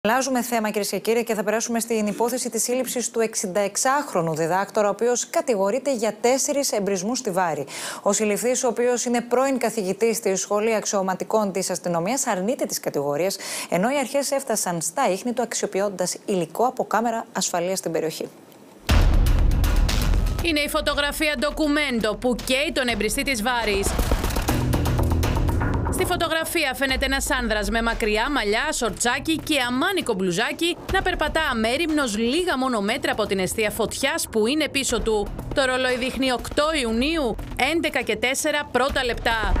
Αλλάζουμε θέμα, κυρίες και κύριοι, και θα περάσουμε στην υπόθεση της σύλληψης του 66χρονου διδάκτορα, ο οποίος κατηγορείται για 4 εμπρισμούς στη Βάρη. Ο συλληφθής, ο οποίος είναι πρώην καθηγητής στη Σχολή Αξιωματικών της Αστυνομίας, αρνείται τις κατηγορίες, ενώ οι αρχές έφτασαν στα ίχνη του αξιοποιώντας υλικό από κάμερα ασφαλείας στην περιοχή. Είναι η φωτογραφία ντοκουμέντο που καίει τον εμπριστή της Βάρης. Στη φωτογραφία φαίνεται ένας άνδρας με μακριά μαλλιά, σορτσάκι και αμάνικο μπλουζάκι να περπατά αμέριμνος λίγα μόνο μέτρα από την εστία φωτιάς που είναι πίσω του. Το ρολόι δείχνει 8 Ιουνίου, 11 και 4 πρώτα λεπτά.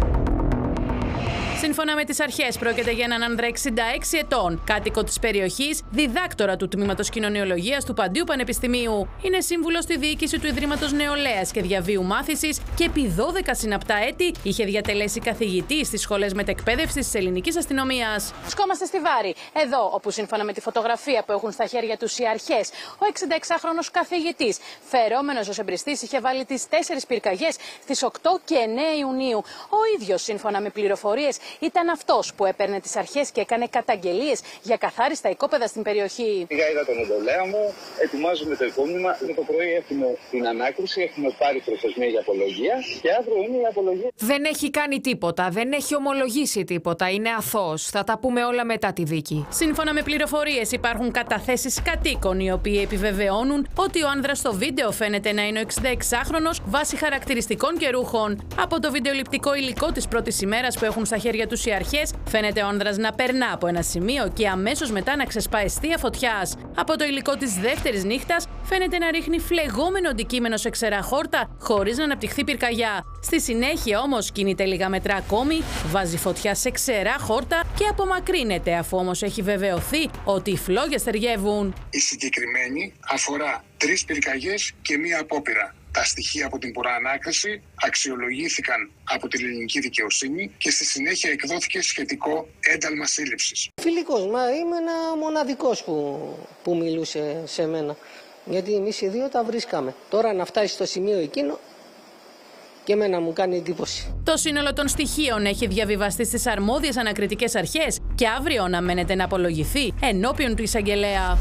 Σύμφωνα με τις αρχές, πρόκειται για έναν άνδρα 66 ετών, κάτοικο της περιοχής, διδάκτορα του Τμήματος Κοινωνιολογίας του Παντίου Πανεπιστημίου. Είναι σύμβουλος στη διοίκηση του Ιδρύματος Νεολαίας και Διαβίου Μάθησης και επί 12 συναπτά έτη είχε διατελέσει καθηγητή στις σχολές μετεκπαίδευσης της ελληνικής αστυνομίας. Βρισκόμαστε στη Βάρη, εδώ όπου σύμφωνα με τη φωτογραφία που έχουν στα χέρια τους οι αρχές, ο 66χρονος καθηγητής, φερόμενος ως εμπριστής, είχε βάλει τις 4 πυρκαγιές στις 8 και 9 Ιουνίου. Ο ίδιος, σύμφωνα με πληροφορίες, ήταν αυτός που έπαιρνε τις αρχές και έκανε καταγγελίες για καθάριστα οικόπεδα στην περιοχή. Είδα τον εντολέα μου, ετοιμάζουμε το υπόμνημα. Το πρωί έχουμε την ανάκριση, έχουμε πάρει προθεσμία για απολογία και αύριο είναι η απολογία. Δεν έχει κάνει τίποτα, δεν έχει ομολογήσει τίποτα, είναι αθώος. Θα τα πούμε όλα μετά τη δίκη. Σύμφωνα με πληροφορίες, υπάρχουν καταθέσεις κατοίκων οι οποίοι επιβεβαιώνουν ότι ο άνδρας στο βίντεο φαίνεται να είναι ο 66χρονος βάσει χαρακτηριστικών και ρούχων. Από το βιντεοληπτικό υλικό της πρώτης ημέρας που έχουν στα χέρια τους οι αρχές, φαίνεται ο άνδρας να περνά από ένα σημείο και αμέσως μετά να ξεσπά εστία φωτιάς. Από το υλικό της δεύτερης νύχτας φαίνεται να ρίχνει φλεγόμενο αντικείμενο σε ξερά χόρτα χωρίς να αναπτυχθεί πυρκαγιά. Στη συνέχεια όμως κινείται λίγα μέτρα ακόμη, βάζει φωτιά σε ξερά χόρτα και απομακρύνεται, αφού όμως έχει βεβαιωθεί ότι οι φλόγες ταιριεύουν. Η συγκεκριμένη αφορά 3 πυρκαγιές και 1 απόπειρα. Τα στοιχεία από την προανάκριση αξιολογήθηκαν από την ελληνική δικαιοσύνη και στη συνέχεια εκδόθηκε σχετικό ένταλμα σύλληψης. Φιλικός, μα είμαι ένα μοναδικός που μιλούσε σε μένα. Γιατί εμείς οι δύο τα βρίσκαμε. Τώρα να φτάσει στο σημείο εκείνο και εμένα μου κάνει εντύπωση. Το σύνολο των στοιχείων έχει διαβιβαστεί στις αρμόδιες ανακριτικές αρχές και αύριο αναμένεται να απολογηθεί ενώπιον του εισαγγελέα.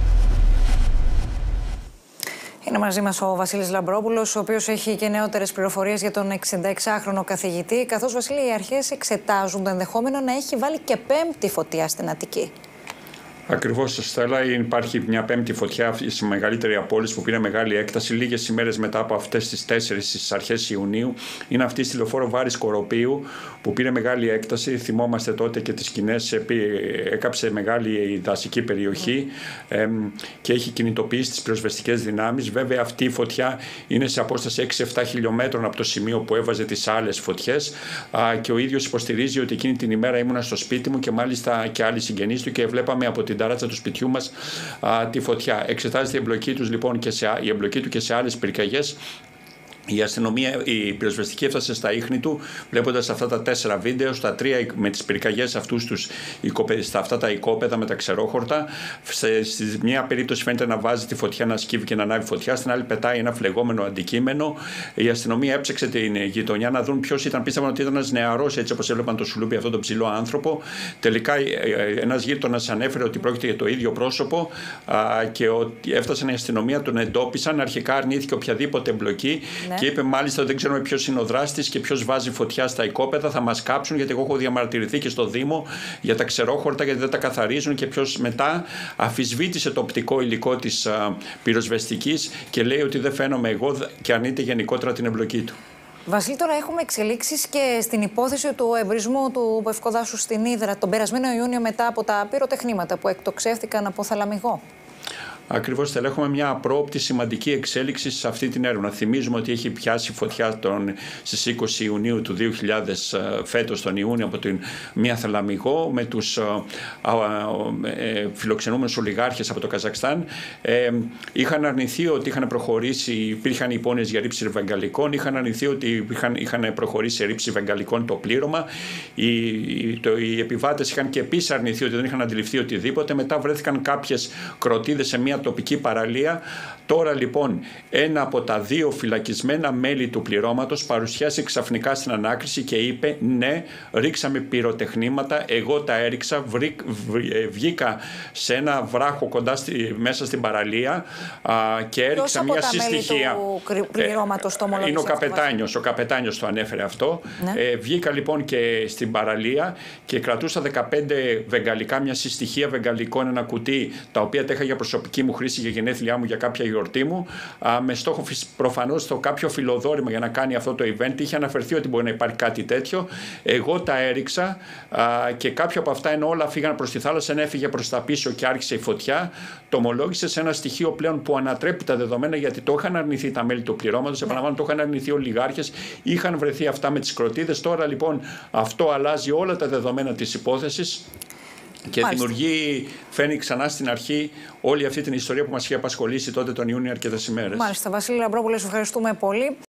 Είναι μαζί μας ο Βασίλης Λαμπρόπουλος, ο οποίος έχει και νεότερες πληροφορίες για τον 66χρονο καθηγητή. Καθώς, Βασίλη, οι αρχές εξετάζουν το ενδεχόμενο να έχει βάλει και 5η φωτιά στην Αττική. Ακριβώς, Στέλλα, υπάρχει μια 5η φωτιά στη μεγαλύτερη απόλυση που πήρε μεγάλη έκταση λίγες ημέρες μετά από αυτές τις 4 στις αρχές Ιουνίου. Είναι αυτή στη λεωφόρο Βάρης Κοροπίου που πήρε μεγάλη έκταση. Θυμόμαστε τότε και τις σκηνές, έκαψε μεγάλη δασική περιοχή και έχει κινητοποιήσει τις πυροσβεστικές δυνάμεις. Βέβαια, αυτή η φωτιά είναι σε απόσταση 6-7 χιλιόμετρων από το σημείο που έβαζε τις άλλες φωτιές και ο ίδιος υποστηρίζει ότι εκείνη την ημέρα ήμουνα στο σπίτι μου και μάλιστα και άλλοι συγγενείς του και βλέπαμε από την ταράτσα του σπιτιού μας τη φωτιά. Εξετάζεται η εμπλοκή τους λοιπόν και η εμπλοκή του και σε άλλες πυρκαγιές. Η αστυνομία, η πυροσβεστική έφτασε στα ίχνη του, βλέποντας αυτά τα 4 βίντεο, στα 3 με τις πυρκαγιές στα αυτά τα οικόπεδα με τα ξερόχορτα. Στη μια περίπτωση φαίνεται να βάζει τη φωτιά, να σκύβει και να ανάβει φωτιά, στην άλλη πετάει ένα φλεγόμενο αντικείμενο. Η αστυνομία έψαξε την γειτονιά να δουν ποιος ήταν. Πίστευαν ότι ήταν ένας νεαρός, έτσι όπως έβλεπαν το σουλούπι, αυτόν τον ψηλό άνθρωπο. Τελικά ένας γείτονας ανέφερε ότι πρόκειται για το ίδιο πρόσωπο και ότι έφτασαν η αστυνομία, τον εντόπισαν. Αρχικά αρνήθηκε οποιαδήποτε εμπλοκή. Ναι. Και είπε μάλιστα ότι δεν ξέρουμε ποιος είναι ο δράστης και ποιος βάζει φωτιά στα οικόπεδα. Θα μας κάψουν, γιατί εγώ έχω διαμαρτυρηθεί και στο Δήμο για τα ξερόχορτα, γιατί δεν τα καθαρίζουν. Και ποιος μετά αφισβήτησε το οπτικό υλικό της πυροσβεστικής και λέει ότι δεν φαίνομαι εγώ και αρνείται γενικότερα την εμπλοκή του. Βασίλη, τώρα έχουμε εξελίξεις και στην υπόθεση του εμπρισμού του Πευκοδάσου στην Ύδρα τον περασμένο Ιούνιο μετά από τα πυροτεχνήματα που εκτοξεύτηκαν από θαλαμιγό. Ακριβώς, θα έχουμε μια απρόοπτη σημαντική εξέλιξη σε αυτή την έρευνα. Θυμίζουμε ότι έχει πιάσει φωτιά στις 20 Ιουνίου του 2000 φέτος τον Ιούνιο από μια θαλαμιγό με τους φιλοξενούμενους ολιγάρχες από το Καζακστάν. Είχαν αρνηθεί ότι είχαν προχωρήσει, υπήρχαν υπόνοιες για ρήψη βεγγαλικών, είχαν αρνηθεί ότι είχαν προχωρήσει σε ρήψη βεγγαλικών το πλήρωμα. Οι επιβάτες είχαν και επίσης αρνηθεί ότι δεν είχαν αντιληφθεί οτιδήποτε. Μετά βρέθηκαν κάποιες κροτίδες σε μια μια τοπική παραλία. Τώρα λοιπόν ένα από τα 2 φυλακισμένα μέλη του πληρώματος παρουσιάσει ξαφνικά στην ανάκριση και είπε ναι, ρίξαμε πυροτεχνήματα, εγώ τα έριξα, βγήκα σε ένα βράχο μέσα στην παραλία και έριξα μια συστοιχεία. Του πληρώματος το ομολόγησε? Είναι ο καπετάνιος το ανέφερε αυτό. Ναι. Βγήκα λοιπόν και στην παραλία και κρατούσα 15 βεγγαλικά, μια συστοιχεία βεγγαλικών, ένα κουτί, τα οποία τα είχα για προσωπική μου χρήση για γενέθλιά μου, για κάποια γιορτή μου, με στόχο προφανώς το κάποιο φιλοδόρημα για να κάνει αυτό το event. Είχε αναφερθεί ότι μπορεί να υπάρχει κάτι τέτοιο. Εγώ τα έριξα και κάποια από αυτά, ενώ όλα φύγαν προς τη θάλασσα, έφυγε προς τα πίσω και άρχισε η φωτιά. Το ομολόγησε σε ένα στοιχείο πλέον που ανατρέπει τα δεδομένα, γιατί το είχαν αρνηθεί τα μέλη του πληρώματος. Επαναλαμβάνω, το είχαν αρνηθεί ολιγάρχες, είχαν βρεθεί αυτά με τις κροτίδες. Τώρα λοιπόν αυτό αλλάζει όλα τα δεδομένα της υπόθεσης. Και φέρνει ξανά στην αρχή όλη αυτή την ιστορία που μας είχε απασχολήσει τότε τον Ιούνιο αρκετές ημέρες. Μάλιστα. Βασίλη Λαμπρόπουλε, σου ευχαριστούμε πολύ.